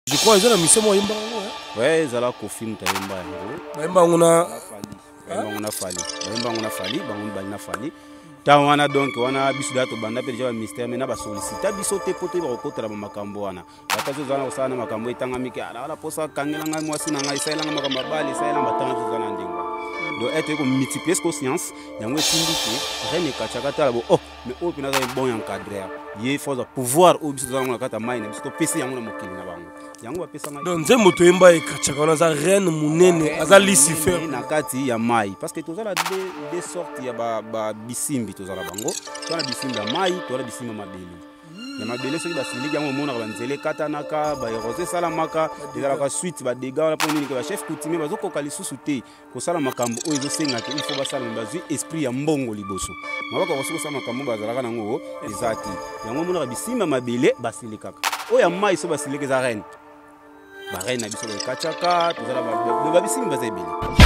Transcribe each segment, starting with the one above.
Je crois qu'ils ont la mission moi yemba. Ouais, ils ont confirmé ta yemba. Yemba on a fali. Yemba on a fali, bangun balina fali. Tawana donc wana biso dato banda pe déjà mystère mais na ba solliciter biso te pote ba kokotela ba makambo wana. Batazo zana osana makambo etanga miki ala posa kangela ngai mwasi na ngai saila nga makambo bali saila batanga zana ndingo. Donc être comme multiplier conscience yango etindiki rien ne kachakata la bo oh mais au pina za bon encadrer. Il faut pouvoir au biso zana kata maina biso to pesi yango na mokili na bango. Donc nzembo to yemba ekachaka na za reine munene aza Lucifer na kati ya mai parce que tozala des sortes ya ba bisimbi tozala bango tona bisimbi ya mai tona bisimbi mabele ya mabele soki basiliki yango mona ba nzele katanaka ba erose salamaka ezala ka suite ba dégâts la poni que ba chef coutumier bazokoka lisusu te ko sala makambo oyo ezosenga ke il faut basala bazwi esprit ya mbongo liboso mabaka ko sala makambo bazalaka nango ezati yango mona ba bisimbi mabele basilikaka oyo mai so basiliki za reine ba reine na biso ba kachaka tozala ba bisimbi bazebele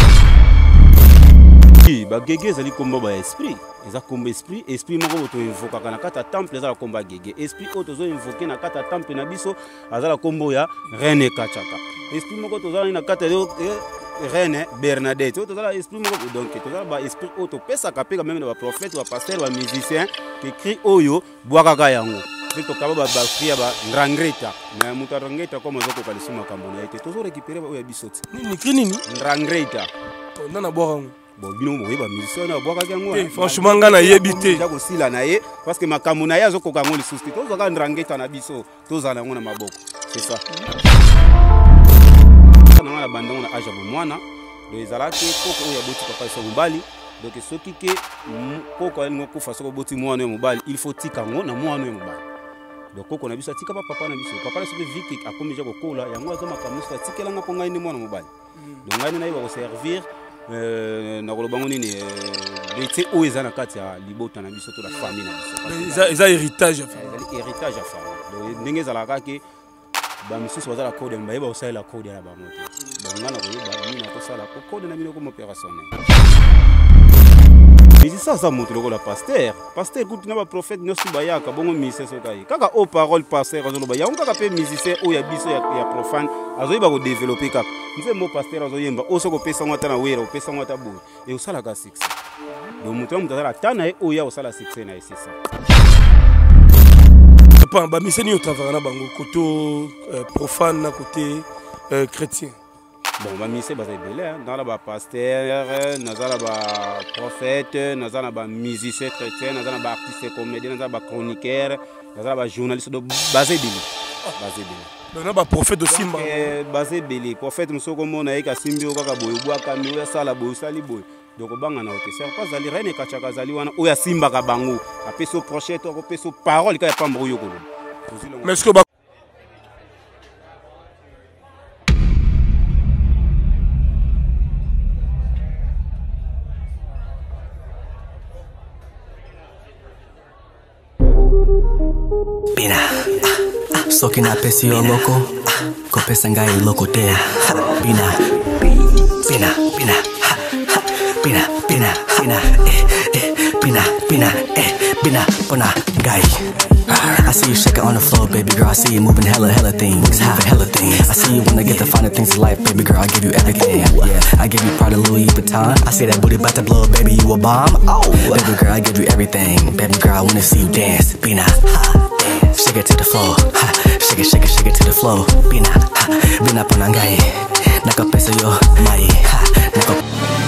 ba gege ezali komba ba esprit eza komba esprit moko boto invoka kana kata temple ezala komba gege esprit oyo tozo invoke na kata temple na biso azala kombo ya reine kachaka esprit moko tozala na kata reine Bernadette oyo tozala esprit moko donc tozala ba esprit oyo topesaka pe même na ba prophète ba pasteur ba musicien qui crie oyo bwakaka yango to kaba ba fia ba nrangreta na mutarangeta comme zoko kalisu makambo na ete tozo récupérer ba oyo bisoti nini nini nrangreta ndana bwaka bon bino mo yeba musicien na bwaka yango franchement ngana yebite ja ko sila na ye parce que makambo na ye azoko kango lisusu tozo ka nrangreta na biso tozala ngo na maboko c'est ça na bandongo na age ya mwana do ezala ke koko oyo boti papa so mobali donc soki ke koko alingo kufa soko boti mwana yo mobali il faut tika ngo na mwana yo mobali donc koko na biso tika papa na biso papa soki viki akomi ja kokola yango aza makambo so tikela nga po ngai ni mwana mobali donc ngai na yeba ko servir na kolobango nini bete oyo eza na kati ya libota na biso to la famille na biso eza héritage ya famille héritage ya famille donc ndenge ezalaka ke ba misusu bazala code mbayeba osalela code ya ba moto donc ngana koyeba mina kosala ko code na bino comme opérationnel mais ça ça montre le pasteur kuti na ba prophète nyosu bayaka bongo mise so kai kaka au parole pasteur azolo ba yango kaka pe musicien o ya biso ya profane azoyiba ko développer kaka nze mo pasteur azoyemba oso ko pesa ngata na wera o pesa ngata boye et osala ka succès donc mutu mutazala tana e o ya osala succès na c'est ça ba miseni au travail na bango côté profane na côté chrétien. Bon, ba mise bazay belé dans la pasteur, nazala ba prophète, nazala ba musicien chrétien, nazala ba artiste comédien, nazala ba chroniqueur, nazala ba journaliste do bazay belé. Donc ba prophète aussi mba. Bazay belé, prophète musoko mona eka simbi okaka boyo bwaka mi oya sala boyo sali boyo. Donc banga na hote ser pas zali reine kachaka zali wana oya simba ka bango. Apeso projet to apeso parole ka pa mbroyo ko. Mais est-ce que ba Pina, soki na pesi yo loko, kopesa ngai loko te. Pina, pina, pina, pina, pina, pina, pina, pina, pina, pona ngai. I see you shaking on the floor, baby girl. I see you moving hella things, hella things. I see you wanna get the finer things in life, baby girl. I give you everything. Yeah, I give you part of Louis Vuitton. I see that booty about to blow, baby. You a bomb. Oh, baby girl, I give you everything, baby girl. I wanna see you dance, Pina. Dance, shake it to the floor. Shake it, shake it, shake it to the floor. Pina, Pina ponangai. Naka pesa yo mai. Naka.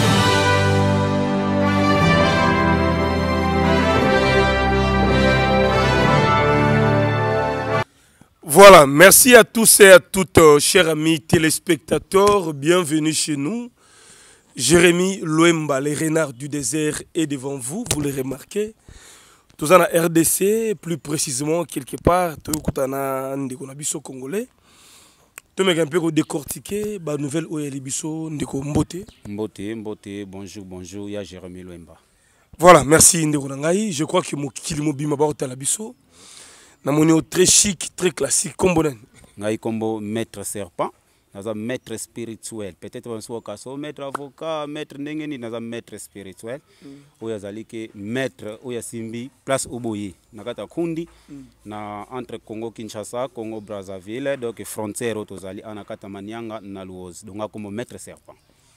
Voilà, merci à tous et à toutes, chers amis téléspectateurs. Bienvenue chez nous. Jérémy Loemba, les renards du désert, est devant vous. Vous le remarquez. Tous en RDC, plus précisément, quelque part, tous en biso congolais. Tous les un peu décortiquer, la nouvelle Oyalibiso, Ndeko Mbote. Mbote, bonjour, il y a Jérémy Loemba. Voilà, merci Ndeko Nangai. Je crois que mon Kilimobi m'a barré à la biso. Namoni très chic, très classique, combo ngai combo maître serpent naza maître spirituel. Peut-être on soit kaso maître avocat, maître ndengeni naza maître spirituel. Oyo azali ke maître oyo simbi place oboye nakata kundi na entre Congo Kinshasa, Congo Brazzaville, donc frontière otozali anakata Manianga na Luozi. Donc comme maître serpent.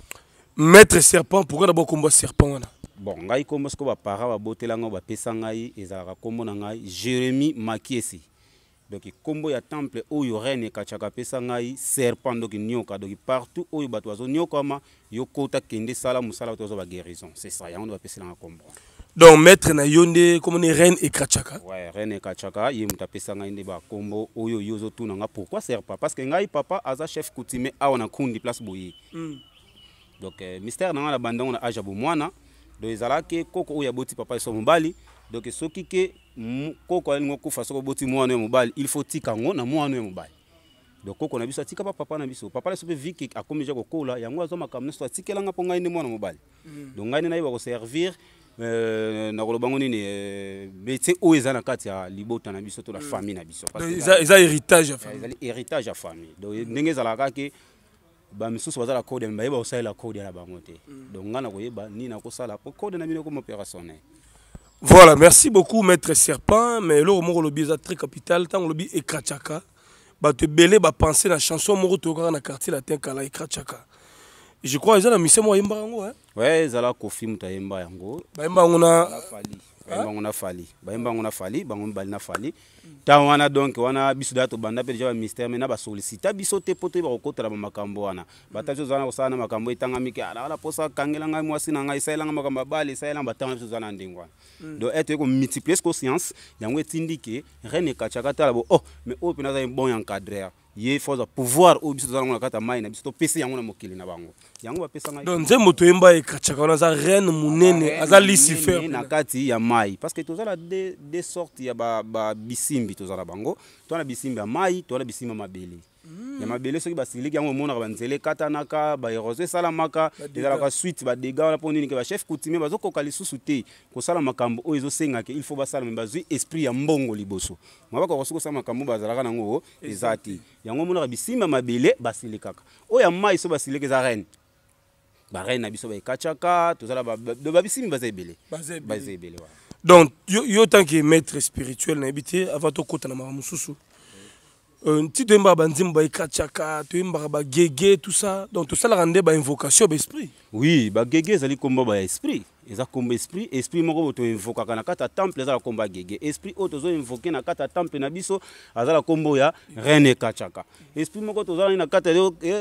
Maître serpent, pourquoi d'abord combat serpent? Bon, ngai kombo sko ba para ba botelanga ba pesa ngai ezalaka kombo na ngai Jérémy Makiesi. Donc kombo ya temple oyo reine kachaka pesa ngai serpent donc nyoka donc partout oyo bato azo nyoka ma yo kota kende sala musala bato azo ba guérison. C'est ça, yango ba pesa na kombo. Donc maître na yonde comme on est reine et kachaka. Ouais, reine et kachaka ye muta pesa ngai nde ba kombo oyo yozo tuna nga pourquoi serpent parce que ngai papa aza chef coutumier awa na kundi place boye. Donc mystère na nga la bandongo na aja bo mwana. Donc ezalaki koko oya boti papa so mobali donc soki ke koko alingo kufa soko boti mwana mobali il faut tika ngo na mwana mobali donc koko na biso tika papa na biso papa la sope viki akomija kokola yango azoma kamne so tikelanga po ngai ndi mwana mobali donc ngai na iba ko servir na koloba ngo nini bete o ezana kati ya libota na biso to la famille na biso parce que ça héritage ya famille héritage ya famille donc ndenge ezalaka ke ba misusu bazala code mbayeba osala code ya bango te donc ngana koyeba ni na kosala po code na bino comme opérationnel. Voilà, merci beaucoup maître serpent mais le mot lobi est très capital tant lobi e krachaka ba te belé ba penser na chanson moko to na quartier latin kala e krachaka je crois ils ont mission mo yemba yango hein ouais ezala ko film ta yemba yango ba yemba ngona fali ba yemba ngona fali bango mbali na fali ta wana donc wana biso dato banda pe déjà mystère mais na ba sollicita biso te poto ba kokotela ba makambo wana batajo zana ko sana makambo etanga miki ala posa kangela ngai mwasi na ngai sailanga makambo bali sailanga batanga biso zana ndingwa donc être ko multiplier conscience yango etindike reine kachaka tala bo oh mais o pina za bon encadrer ye faut pouvoir o biso zana ngona kata mai na biso to pesi yango na mokili na bango yango ba pesa ngai donc nzembo to yemba e kachaka wana za reine munene aza Lucifer na kati ya mai parce que tozala des sortes ya ba bisimbi tozala bango to na bisimbi ya mai to na bisimbi mabele ya mabele soki basiliki yango mona ba nzele katanaka ba erose salamaka ezala ka suite ba dégâts wana poni ke ba chef coutumier bazokoka lisusu te ko sala makambo oyo ezosenga ke il faut basala me bazui esprit ya mbongo liboso mabaka ko sala makambo bazalaka nango ezati yango mona bisimbi mabele basilikaka oyo mai so basiliki za reine ba reine na biso ba kachaka tozala ba bisimbi bazebele bazebele wa. Donc yo tant que maître spirituel na habité avant to kota na mamususu ti to mba banzim ba ikachaka to mba ba gege tout ça donc tout ça la rendre ba invocation ba esprit oui ba gege zali komba ba esprit eza komba esprit moko to invoka kana kata temple eza la komba gege esprit auto zo invoquer na kata temple na biso azala kombo ya reine kachaka esprit moko to zala na kata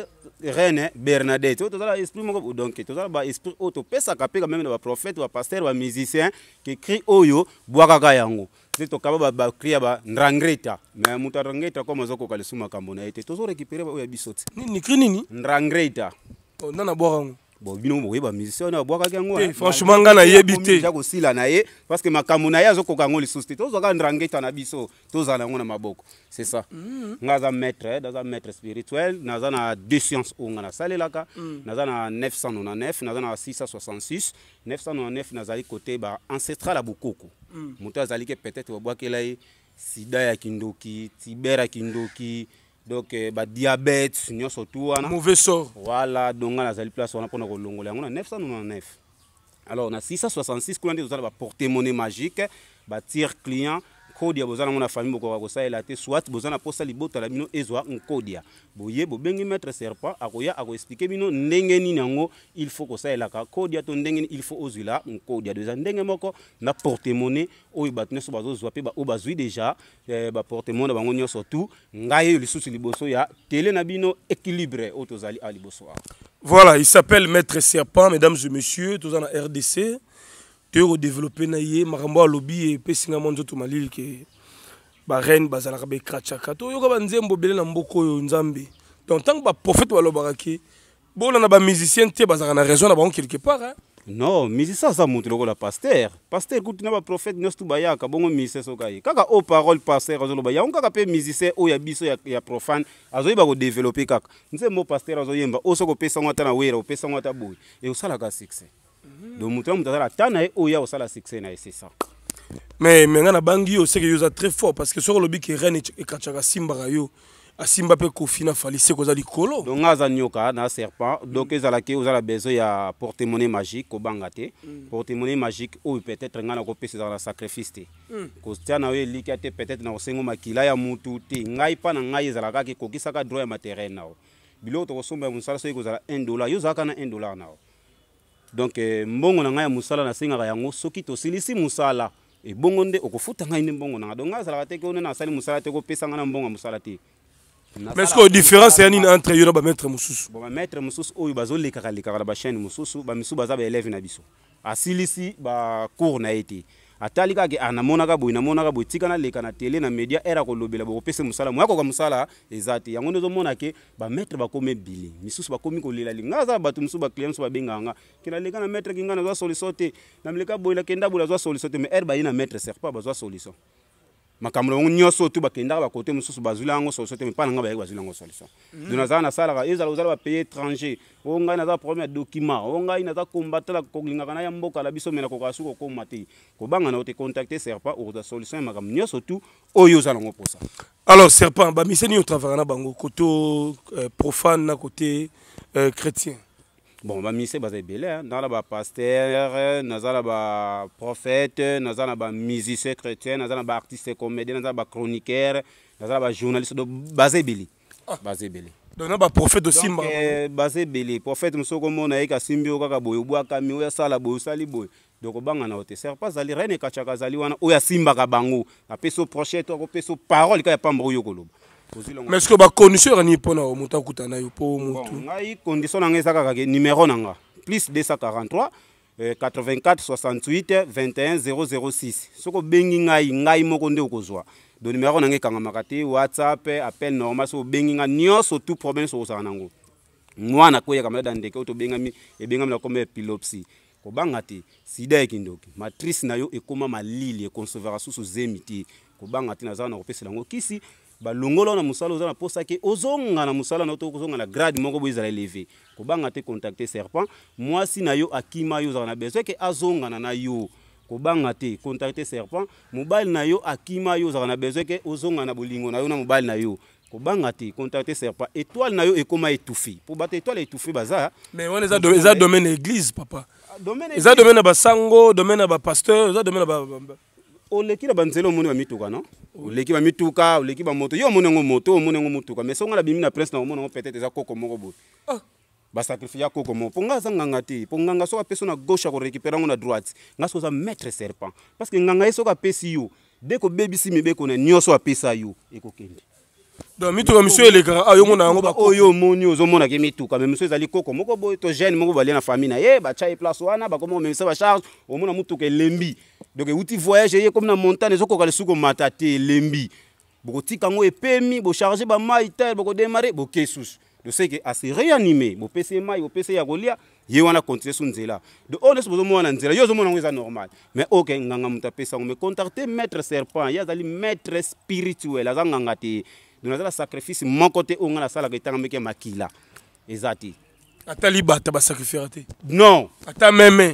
reine Bernadette auto zala esprit moko donc to zala ba esprit auto pesa kapeka même ba prophète ba pasteur ba musicien qui crie oyo bwaka yango to kaba ba cria ba nrangreta mais mutarangeta comme zoko kalisuma kambona ete to zo récupérer ba oya bisoti ni cri nini nrangreta nana bwarango bon bino mo yeba musicien na bwaka yango franchement ngana yebité ja ko sila na ye parce que makambo na ye azokoka ngo lisusu to zo ka ndrangeta na biso to zala ngo na maboko c'est ça ngaza maître dans un maître spirituel naza na deux sciences onga na salelaka naza na 999 naza na 666 999 nazali côté ba ancestral à bokoko muto azali ke peut-être bwakela ye sida ya kindoki tibera kindoki donc ba diabète nyonso tout wana mauvais sort voilà donc na zali place wana pona ko longola yango na 999 alors na 666 kuna ndio tozala ba porte-monnaie magique ba tir client code ya bozana mona famille boko ko saela te soit bozana posa libota la bino ezwa nkodia boye bobengi maître serpent akoya ako expliquer bino ndenge nini yango il faut ko saela ka code to ndenge il faut ozula nkodia déjà ndenge moko na porte-monnaie oyo batne so bazozwa pe ba o bazui déjà ba porte-monnaie bango nyonso tout ngaye lisusu liboso ya télé na bino équilibré otozali a liboso. Voilà, il s'appelle maître serpent mesdames et messieurs tous en RDC. Tu as développé naïe marambo lobby et pesinga monzo to malil ke ba reine bazala be krachaka to yo ka banzembo belé na mboko yo nzambe donc tant que ba prophète wa lobaraki bon na ba musicien te bazala na raison na ba quelque part hein non musicien ça monte loko la pasteur kuti na ba prophète nyostu bayaka bongo musicien so kai kaka o parole pasteur azo loba ya on kaka pe musicien o ya biso ya profane azo iba ko développer kaka nzembo pasteur azo yemba o soko pesa ngata na wera o pesa ngata boy et o sala ka succès. Donc mutra mutazala tana e oya osala succès na c'est ça. Mais ngana bangi yo c'est que yo za très fort parce que sur le bi ke reine e kachaka simba yo asimba pe kofina fali se koza likolo donc ngaza nyoka na serpent donc ezalaki ozala besoin ya porte-monnaie magique kobanga te porte-monnaie magique ou peut-être ngana ko pesa na sacrifice te ko tia na yo eliki te peut-être na osengo makila ya mutu te ngai pa na ngai ezalaka ki kokisaka droit ya matériel nao biloko to kosomba ya musala so ekozala $1 yo zaka na $1 nao donc mbongo na ngai ya musala na singaka yango soki to silisi musala e bongo nde okofuta ngai ne mbongo na donc ngazala te ko na sali musala te ko pesa ngana mbongo musala te. Mais est-ce que la différence est entre eux et maître Moussous? Bon, maître Moussous, oh, bazo les caractères la chaîne Moussous, ba misu baza ba élève na biso. Asilisi ba cours na été. Atalika ke anamonaka boy tikana leka na télé na média era ko lobela bo pese musala mwako kwa musala ezati. Yango ndezo mona ke ba maître ba kome bili. Misusu ba komi ko lela lingaza batu musu ba client so ba benganga. Kina leka na maître kingana zo solution te. Na mleka boy la kenda bola zo solution te mais er ba ina maître sert pas ba zo solution. Makamlo nyoso tu bakenda ba côté mususu bazula ngo solution te mais pas nga ba bazula ngo solution. Donazana na sala ezala ozala ba payer étranger. O ngai na za premier document. O ngai na za combattre la kolinga kana ya mboka la biso mena ko kasuko ko mate. Ko banga na te contacter serpa ou za solution makam nyoso tu oyo za ngo posa. Alors serpent ba miseni au travail na bango côté profane na côté chrétien. Bon, ba mise bazay belé dans la ba pasteur, nazala ba prophète, nazala ba musicien chrétien, nazala ba artiste comédien, nazala ba chroniqueur, nazala ba journaliste do bazay belé. Bazay belé. Donc ba prophète aussi mba. Bazay belé, prophète musoko mona eka simbio kaka boyo bwa kami oya sala boyo sali boyo. Donc banga na ote ser pas ali rene kachaka zali wana oya simba ka bango. Na peso prochette ko peso parole ka ya pambro yo koloba. Mais est-ce que la condition est pour nous ngai condition nanga ezaka ka numéro nanga plus 243 84 68 21 006 soko bengi ngai moko nde okozwa do numéro nanga kanga makati WhatsApp appel normal so bengi nga nyoso tout problème so osaka nango mwana ko ya kamela ndeke to bengami ebengami na comme epilepsie ko banga te sida ekindoki matrice na yo ekoma malili e conservera susu zemiti ko banga te nazana ko pesa lango kisi ba longolo na musala ozana posa ke ozonga na musala na to kozonga na grade moko boizala élevé ko banga te contacter serpent moi si na yo akima yo zana besoin ke azonga na yo ko banga te contacter serpent mobile na yo akima yo zana besoin ke ozonga na bolingo na yo na mobile na yo ko banga te contacter serpent étoile na yo ekoma étouffé pour battre étoile étouffé baza mais on les a domaine église papa les a domaine ba sango domaine ba pasteur les a domaine ba oleki na banzelo moni ba mituka non oleki ba mituka oleki ba moto yo moni ngo moto moni ngo mutuka mais songa la bimi na presse na moni ngo peut-être za koko moko bo ba sacrifier koko moko ponga za nganga te ponga so ka personne à gauche ko récupérer ngo na droite ngaso za maître serpent parce que nganga eso ka pesi yo dès ko baby si mebe ko na nyoso apesa yo ekokende donc mituka monsieur eleka ayo mona ngo ba oyo moni ozo mona ke mituka mais monsieur ezali koko moko bo to jeune moko bali na famille na ye ba chai place wana ba komo même ça ba charge o mona mutuka lembi donc outi voyage ye comme na montagne ezoko ka lesuko matate lembi boko tikango epemi bo charger ba mai tel boko démarrer bo kesus de ce que a se réanimer bo pc mai bo pc ya golia ye wana continuer sur nzela de on se bozo mona nzela yo zo mona ngo normal mais OK nganga muta pesa ngo me contacter maître serpent ya zali maître spirituel azanga ngati donc nazala sacrifice mon côté onga la sala ke tanga meke makila ezati atali bata ba sacrifier te non ata meme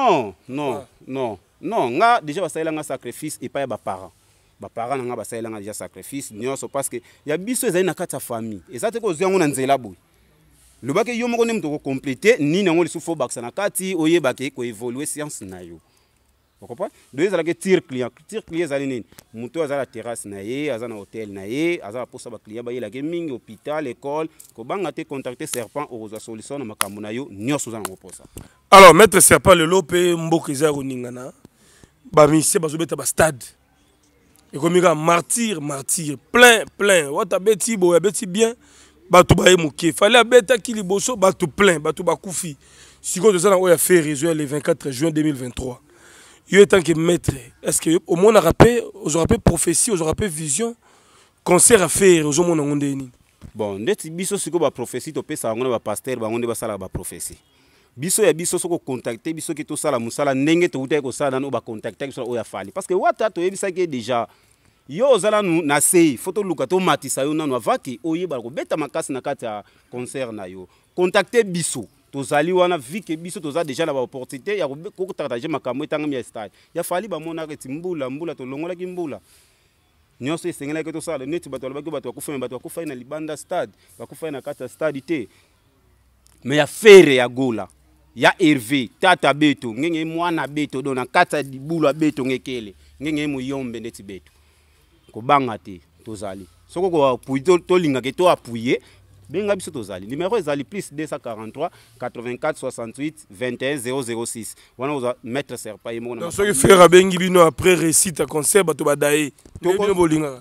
non nga déjà basalela nga sacrifice et pas ba parents nga basalela nga déjà sacrifice nyonso parce que ya biso ezali na kati ya famille ezati ko zyango na nzela boy le bake yo moko ne mutoko compléter ni nango lisu fo baksa na kati oyebake ko évoluer science na yo. Vous comprenez? Deux à la tir client zalini. Muto azala terrasse na ye, azana hôtel na ye, azala posa ba client ba ye la gaming, hôpital, école. Ko banga te contacter serpent au solution na makambo na yo nyoso za ngo posa. Alors maître serpent le lopé mbokiza runingana. Ba mise bazobeta ba stade. Et comme il martyr plein. Wata beti bo ya beti bien. Batu ba emuke. Fallait abeta ki liboso batu plein, batu ba kufi. Siko de ça na oya fait résoudre le 24 juin 2023. Il est tant que maître, est-ce que au moins on aura pas prophétie, on aura pas vision, concert à faire aux hommes on est bon, net biso siko ba prophétie to pesa ngona ba pasteur ba ngonde ba sala ba prophétie. Biso ya biso soko contacter biso ki to sala musala ndenge to uta ko sala no ba contacter so oya fali parce que wata to yebisa ke déjà yo zala na sei photo luka to matisa yo nanu avaki oyeba ko beta makasi na kati ya concert na yo contacter biso tozali wana vi ke biso toza déjà na ba opportunité ya ko partager makambo etanga mi stade ya fali ba mona ke mbula to longola ki mbula nyonso esengelaki tosala neti bato balobaki bato bakufai na libanda stade bakufai na kati ya stade te me ya fere ya gola ya Hervé tata beto ngenge mwana beto do na kati ya libulu beto ngekele ngenge muyombe neti beto kobanga te tozali soko ko appuyer tolinga ke to appuyer benga biso tozali numéro ezali plus 243 84 68 21 006 wana oza maître serpa yemo na soki faire bengi bino après récite à concert bato badaye to bolinga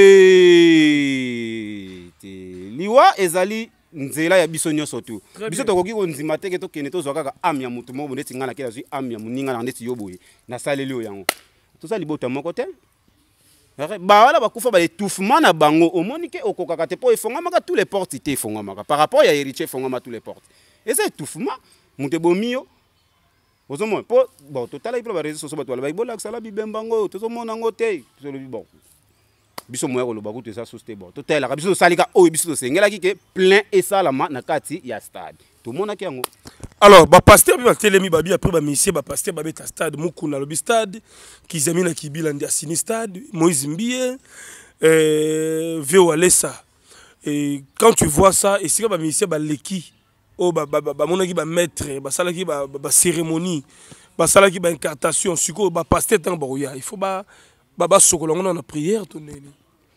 liwa ezali nzela ya biso nyonso tu biso tokoki konzima te ke tokende tozwa kaka ame ya mutu moko neti nga na kela zwi ame ya moninga na neti yo boye nasaleli oyo yango tozali bota moko te bawala bakufa ba étouffement na bango omoni ke okokaka te po efongama tous les portes te efongama par rapport ya héritier efongama tous les portes et c'est étouffement mutu bomio ozomona po bon total ay ba réseaux sociaux bato ba ibola sala bibembango tozomona ngo te tozolobi bon biso moya ko loba kutu esa société bon total la biso salika oyo biso sengela ki ke plein et salama na kati ya stade tout mona ki yango. Alors, ba pasteur bi batelemi babi après ba monsieur ba pasteur ba beta stade mukuna lobi stade kizamina kibila ndia sini stade Moïse Mbie Veo Alessa. Et quand tu vois ça et si ba monsieur ba leki o ba monaki ba maître ba salaki ba cérémonie ba salaki ba incantation suko ba pasteur tant boya il faut ba sokola ngona na prière toneli.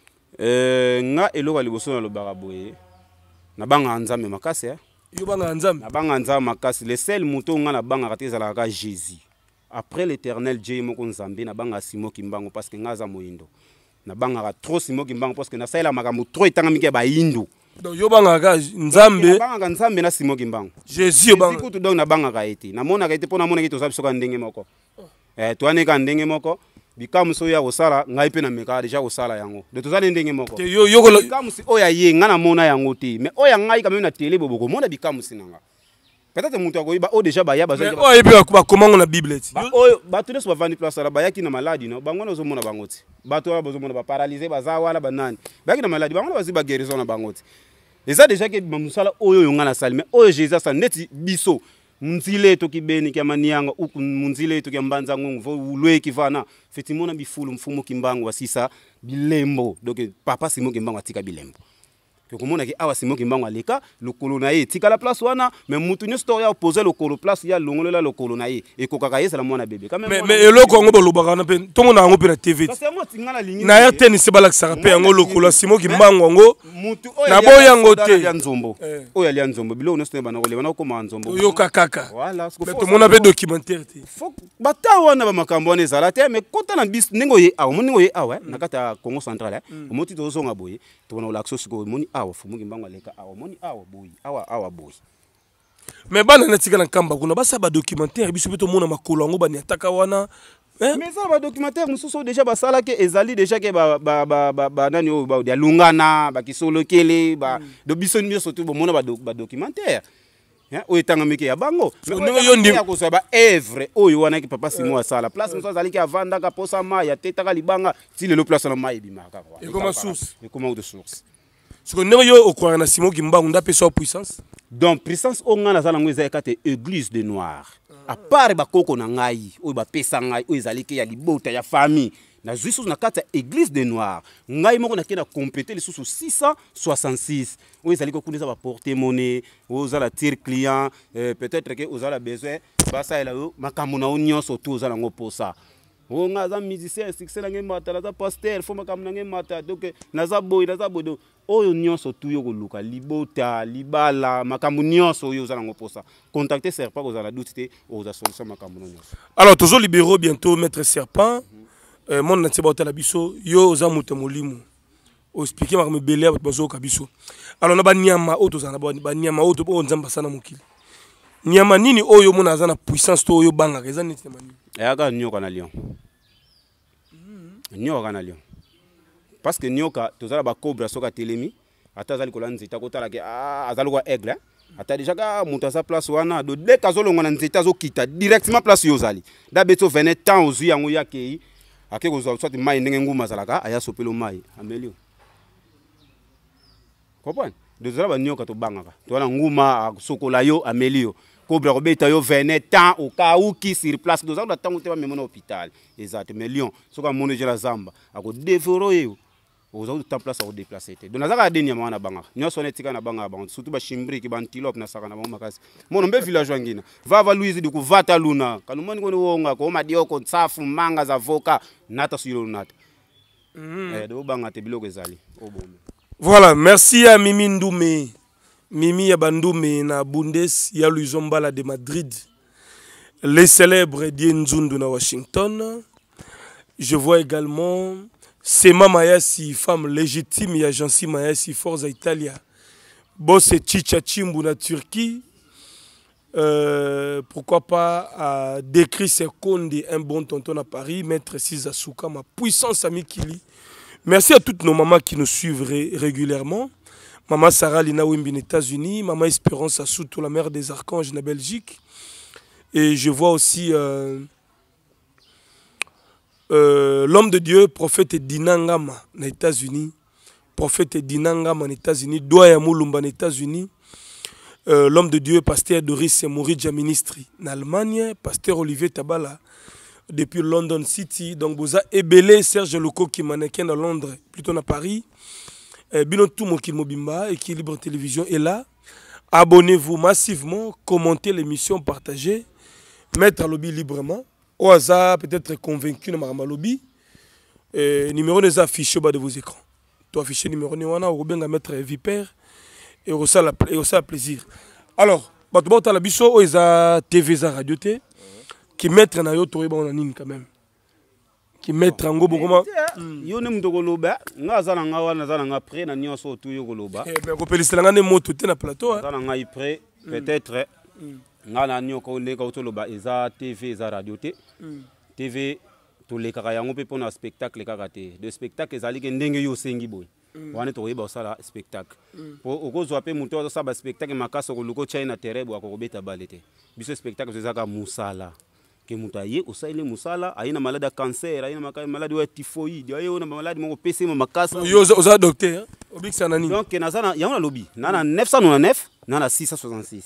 Nga eloko liboso na lobaka boye na banga nzambe makasi yo banga nzambe na banga nzambe makasi le seul moto nga na banga kate ezalaka Jésus après l'éternel Dieu moko nzambe na banga Simo Kimbango parce que nga za moindo na banga trop Simo Kimbango parce que na saela makambo trop etangami ke ba hindu donc yo banga nzambe banga nzambe na Simo Kimbango Jésus banga kutu donc na banga ka ete na mona ka ete pona mona ke toza biso ka ndenge moko toane ka ndenge moko bikamuso ya kosala ngai pe na meka deja kosala yango de tozali ndenge moko yo bikamusi oya ye nga na mona yango te mais oya ngai quand même na télé boboko mona bikamusi nanga peut-être mutu akoyiba o déjà baya bazali oyo pe ba komango na bible ti oyo bato neso bavandi place ala bayaki na maladi no bango na ozomona bango ti bato wana bazomona ba paralyser baza wala banani bayaki na maladi bango bazi ba guérison na bango ti eza déjà ke musala oyo nga na sali mais oyo Jésus sa neti biso munzile to kibeni kya manianga uku munzile to kya mbanza ngongo ulwe kivana fetimona bifulu mfumo Kimbango wasisa bilembo donc papa Simo Kimbango atika bilembo komona ki awa Simo Kimbango aleka lokolo na ye tika la place wana mais mutu ne story opposer lokolo place ya longolela lokolo na ye e kokaka ye sala mwana bébé quand même mais eloko ngo bolobaka na pe tongo na ngo pe na TV na ya tennis balakisaka pe yango lokolo Simo Kimbango ngo mutu na boya ngo te ya nzombo oyo ali ya nzombo bilo ne story bana koleba na koma nzombo yo kakaka voilà mais to mona pe documentaire te faut bata wana ba makambo wana ezala te mais kota na bis ningo ye awa moningo ye awa na kata Congo central omoti to zonga boye to na olaxo siko moni awa Fumu Kimbango aleka awa moni awa boy awa boy mais bana na tika na kamba kuna basa ba documentaire biso beto mona makolo ngo bani ataka wana mais ça ba documentaire mususu déjà basala ke ezali déjà ke ba nani o ba dia lungana ba kisolo kele ba do biso nyonso to mona ba documentaire o etanga meke ya bango mais yo ndi ya ko ba œuvre oyo wana ki papa Simo asala place mususu azali ke avanda ka posa mai ya tetaka libanga ti le place na mai bimaka et comment source et comment de source. Ce que nous avons au na Simo Kimbango on a sa puissance. Donc puissance on a nazala ngweza ekate église de noir. À part ba koko na ngai, o ba pesa ngai, o ezalike ya libota ya famille. Na zuisu na kata église de noir. Ngai moko na kena compléter les sous 666. O ezalike kunisa ba porter monnaie, o zala tir client, peut-être que o zala besoin basa ela o makambo na nyonso to zala ngo posa. O ngaza musicien succès na ngemata za pasteur fo makambo na ngemata donc naza boy do oyo nyonso tu yo koluka libota libala makambo nyonso oyo za ngo posa contacter Serpent ko za la doute o za solution makambo nyonso. Alors toujours libéraux bientôt maître Serpent mon na tiba otala biso yo za mutu molimo o expliquer makambo belé bazo ka biso. Alors na ba nyama o to za na ba nyama o to o nzamba sana mokili nyama nini oyo mona za na puissance to oyo banga eza neti na mani ayaka nyoka na lion nyoka na lion parce que nyoka tozala ba cobra soka telemi ata zali kolanzi ta kotala ke azali kwa aigle ata déjà ka mutu sa place wana do de kazolonga na nzeta zo kita directement place yo zali da beto 20 temps ozu yango yakei ake kozwa soit mai ndenge nguma zalaka aya sopelo mai amelio comprendre dozala ba nyoka to bangaka to wana nguma sokola yo amelio cobra robeta yo 20 temps au cas où qui sur place dozala tango te ba memona hôpital exact mais lion soka mono jela zamba ako dévoro yo aux autres temps place à déplacer donc nazaka denia mwana banga nyonso netika na banga bango surtout ba chimbri ki bantilope na saka na bango makasi mono mbe village wangina vava Louise di kuvata luna kalumani ko wonga ko madio ko tsafu manga za voka nata silo nata de banga te biloko ezali obome. Voilà, merci à Mimi Ndoumé, Mimi Yabandoumé na Bundes ya Luizombala de Madrid, les célèbres Dienzoundou na Washington. Je vois également Sema Mayasi, femme légitime, et Agency Mayasi, Forza Italia. Bosse Chicha Chimbu na Turquie. Pourquoi pas à décrire ses Konde, un bon tonton à Paris, Maître Sizasuka, ma puissance amie Kili. Merci à toutes nos mamans qui nous suivent régulièrement. Maman Sarah Lina Wimbi aux États-Unis, Maman Espérance Assoutou, la mère des archanges en Belgique. Et je vois aussi l'homme de Dieu, prophète Dinangama aux États-Unis. Prophète Dinangama aux États-Unis. Doya Moulumba aux États-Unis. L'homme de Dieu, pasteur Doris Moridja Ministry en Allemagne. Pasteur Olivier Tabala depuis London City. Donc, vous avez ébélé Serge Loco qui est mannequin à Londres, plutôt à Paris. Binon tout mon Mobimba, Équilibre Télévision est là. Abonnez-vous massivement, commentez l'émission, partagez, mettez à lobby librement. Au hasard, peut-être convaincu de ma lobby. Numéro des affiches au bas de vos écrans. Tu affiches numéro de ou bien mettre Viper et au ça plaisir. Alors, tu as la biso, ils ont TV, radio T. Qui mettre na yo tori ba nini quand même qui mettre en go bokoma yo ne mutoko loba nga zana nga wana zana nga prêt na nyonso tu yo loba mais ko pelisela nga ne moto te na plateau zana nga i prêt peut-être nga na nyoko ne ka loba eza TV eza radio te TV to le kaka yango pe pona spectacle kaka te de spectacle ezali ke ndenge yo sengi boy wana to yeba sala spectacle po okozwa pe muto zo saba spectacle makaso ko luko China terebo ko beta balete biso spectacle ezaka musala que mutaye usaile musala aina malade ya cancer aina malade ya typhoïde ayo na malade mo pese mo makasa yo oza docteur obikisa nani donc nazana yango na lobby nana 999 nana 666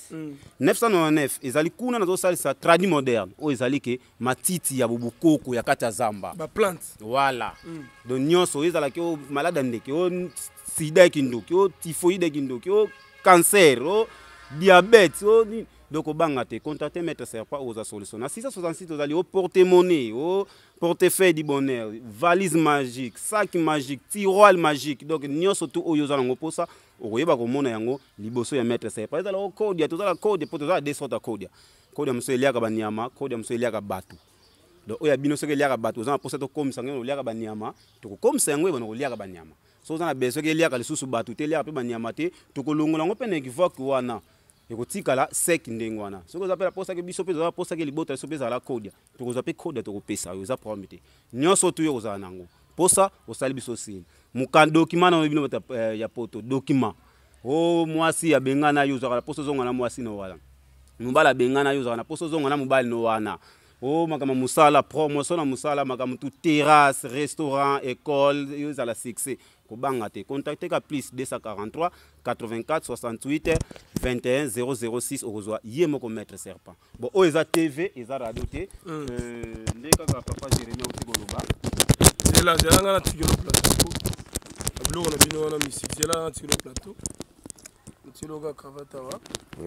999 ezali kuna nazo salisa tradi moderne o ezali ke matiti ya bubukoko ya kata zamba ba plante voilà donc nyonso ezala ke o malade ndeke o sida kindoki o typhoïde kindoki o cancer o diabète o donc au bangate contacter Maître Serpa aux solutions na 666 aux alliés au porte-monnaie au portefeuille du bonheur valise magique sac magique tiroir magique donc nyo surtout au yoza ngo posa o yeba ko mona yango liboso ya Maître Serpa ezala o code ya tozala code pour tozala des sortes code ya monsieur eliaka banyama code ya monsieur eliaka batu donc oya bino soke eliaka batu za posa to comme sango eliaka banyama to comme sango ebono eliaka banyama so za na beso ke eliaka lisusu batu te eliaka pe banyama te to kolongola ngo pene kivoki wana ekotikala sek ndenge wana soki ozapela posa ke biso pe za posa ke libota so pe za la kodia to kozape kodia to kopesa yo za promete nyonso tu yo kozala nango posa osali biso sini muka document na bino ya poto document o mwasi ya bengana yo za posa zonga na mwasi no wala mubala bengana yo za na posa zonga na mubali no wana o makama musala promotion na musala makama tu terrasse restaurant école yo za la succès Kobangate, contactez ka plus 243 84 68 21 006 au revoir yemoko Maître Serpent. Bon o eza TV eza radio te ndeka ka papa Jérémie Otigoloba. C'est là j'ai nga na tigolo plateau. Ablo na bino na misi c'est là na tigolo plateau. Tigolo ka cravate wa.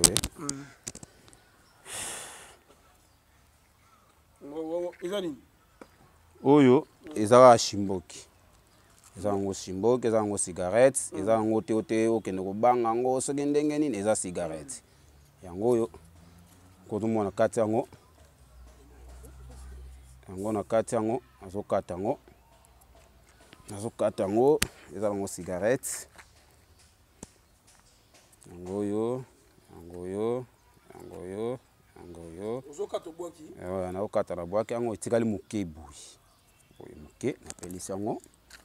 Oui. Ezani. Oyo eza Shimboki. Eza ngo Shimboki, eza ngo cigarettes, eza ngo te okende kobanga ngo soki ndenge nini eza cigarettes. Yango yo ko tumona kati yango. Yango na kati yango azokata yango. Azokata yango eza ngo cigarettes. Yango yo. Ozokata boaki. Na okata na boaki yango etikali mukebu. Oyo muke na pelisa yango.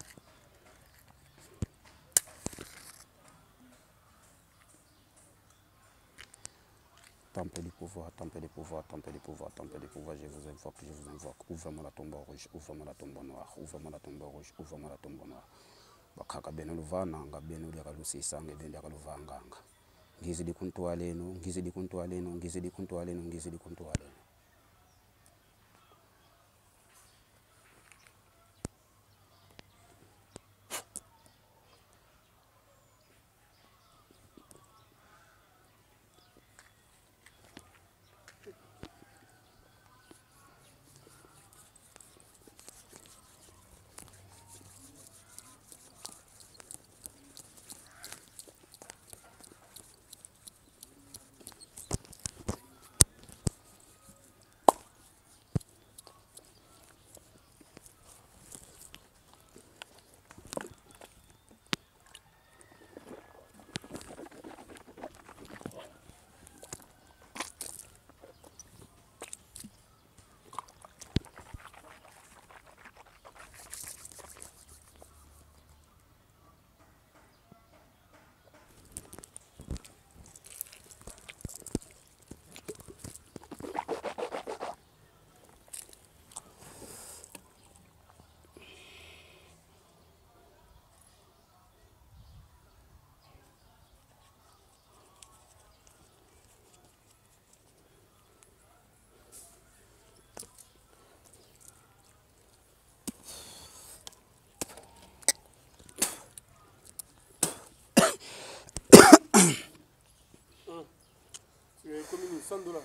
Temple du pouvoir, temple du pouvoir, temple du pouvoir, temple du pouvoir, je vous invoque. Ouvre-moi la tombe rouge, ouvre-moi la tombe noire, ouvre-moi la tombe rouge, ouvre-moi la tombe noire. Bakaka beno luvana, nga beno liaka lusisange, beno liaka luvanganga. Ngizi di kuntu aleno, ngizi di kuntu aleno, ngizi di kuntu aleno, ngizi di kuntu aleno. Combien 100 $.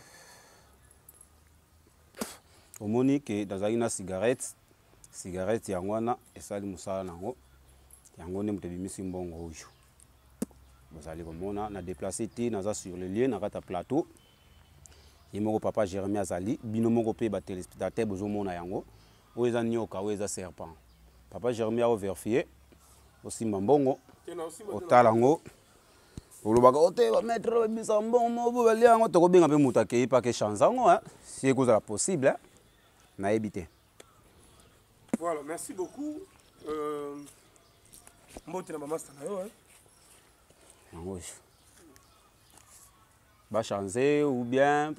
Omoni que dans une cigarette yango wana esali musala nango yango ne mutebimisi mbongo oyo. Vous allez komona na déplacer te naza sur le lieu na kata plateau. Yemoko papa Jérémie Azali bino moko pe ba téléspectateur bozomona yango. Oeza nyoka oeza serpent. Papa Jérémie a vérifié osimba mbongo otalango. Olobaka ote ba mettre bisa mbongo bo baliango to ko benga pe mutake pa ke chanzango hein. Si est possible hein. Na évité. Voilà, merci beaucoup. Mbote na maman Stanayo hein. Ba changer ou bien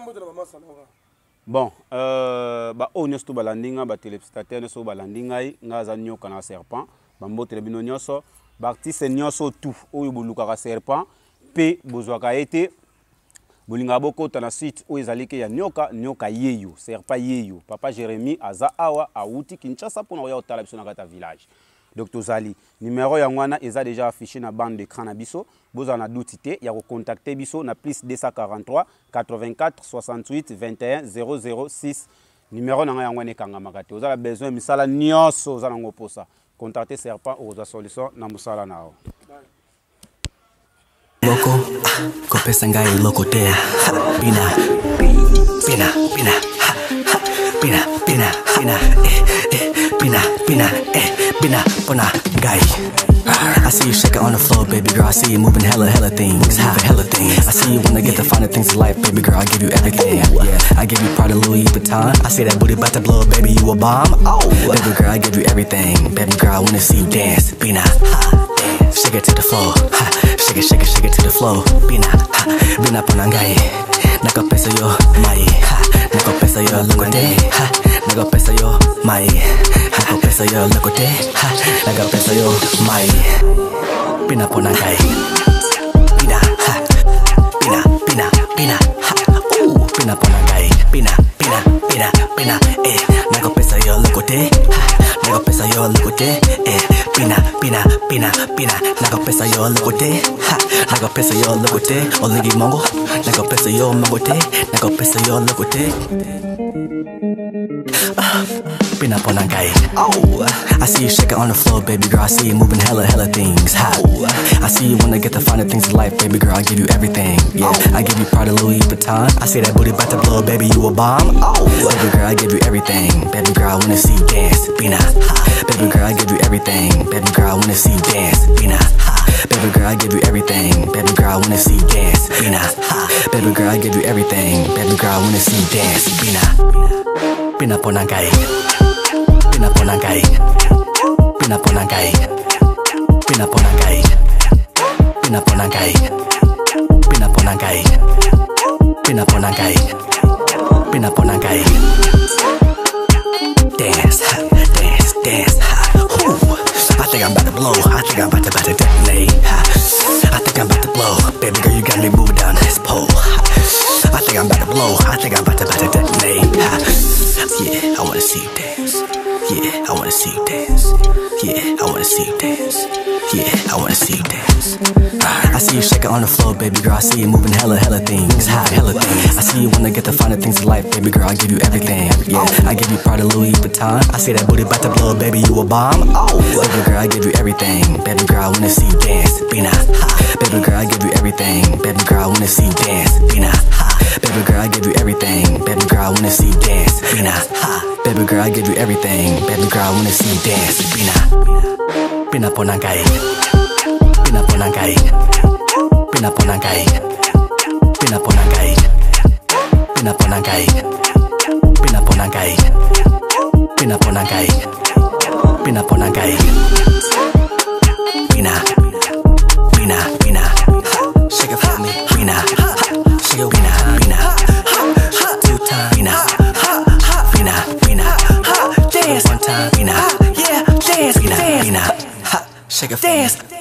bon ba onyosto balandinga ba téléspectateur so balandinga ngaza nyoka na serpent ba mbote bino nyoso ba artiste nyoso tout oyo boluka ka serpent pe bozwaka ete bolinga bokota na suite oyo ezaliki ya nyoka yeyo serpent yeyo papa Jérémie aza awa auti Kinshasa pour na ya otala biso na kata village. Dr Zali numéro ya ngwana eza déjà affiché na bande d'écran na biso boza na doutité ya ko contacter biso na plus 243 84 68 21 006 numéro na ngwana kanga makati ozala besoin misala nyonso ozala ngoposa contacter serpent oza solution na musala nao Loco, kopesa ngai loco te. Pina, pina, pina, pina, pina, pina, pina, pina, pina, pina, guy. I see you shaking on the floor, baby girl. I see you moving hella things, hella things. I see you wanna get the finer things in life, baby girl. I give you everything. Yeah, I give you part of Louis Vuitton. I see that booty about to blow, baby. You a bomb. Oh, baby girl, I give you everything. Baby girl, I wanna see you dance. Pina, shake it to the floor. Shake it, shake it, shake it to the floor. Pina, pina panangai. Nakapesa yo mai. Nakapesa yo lokote. Nakapesa yo mai. Nakapesa yo lokote. Nakapesa yo mai. Pina panangai. Pina, pina, pina, pina. Ooh, pina panangai. Pina, pina, pina, pina. Nakapesa yo lokote. Nakapesa yo lokote. Pina, pina, pina, pina. Nakapesa yo lokote. Nakapesa yo lokote. Olingi mongo. Nakapesa yo mongote. Nakapesa yo lokote. Pina panangai. Oh, I see you shaking on the floor, baby girl. I see you moving hella things. I see you wanna get the finer things in life, baby girl. I give you everything. Yeah, I give you part of Louis Vuitton. I see that booty about to blow, baby. You a bomb. Oh, baby girl, I give you everything. Baby girl, I wanna see you dance. Pina, baby girl, I give you everything. Baby girl, I wanna see you dance. Pina, baby girl, I give you everything. Baby girl, I wanna see you dance. Pina, baby girl, I give you everything. Baby girl, I wanna see you dance. Pina, pina panangai. Pina panangai. Pina panangai. Pina panangai. Pina panangai. Pina panangai. Pina panangai. Pina panangai. Dance, dance, dance. Ooh, I think I'm about to blow. I think I'm about to detonate. I think I'm about to blow. Baby girl, you got me moving down this pole. I think I'm about to blow. I think I'm about to detonate. Yeah, I wanna see you dance. Yeah, I wanna see you dance. Yeah, I wanna see you dance. Yeah, I wanna see you dance. I see you shaking on the floor, baby girl. I see you moving hella things, hella things. I see you wanna get the finer things in life, baby girl. I give you everything. Yeah, I give you part of Louis Vuitton. I see that booty about to blow, baby. You a bomb. Oh, baby girl, I give you everything. Baby girl, I wanna see you dance. Pina, baby girl, I give you everything. Baby girl, I wanna see you dance. Pina, baby girl, I give you everything. Baby girl, I wanna see you dance. Pina, baby girl, I give you everything. Baby girl, I wanna see you dance. Pina, pina panangai. Pina panangai. Pina panangai. Pina panangai. Pina panangai. Pina panangai. Pina panangai. Pina panangai. Pina, pina, pina. Shake it for me. Pina, shake it. Pina, pina. 2 times. Pina, pina, pina. Dance 1 time. Pina, yeah, dance, pina, pina. Shake it for me.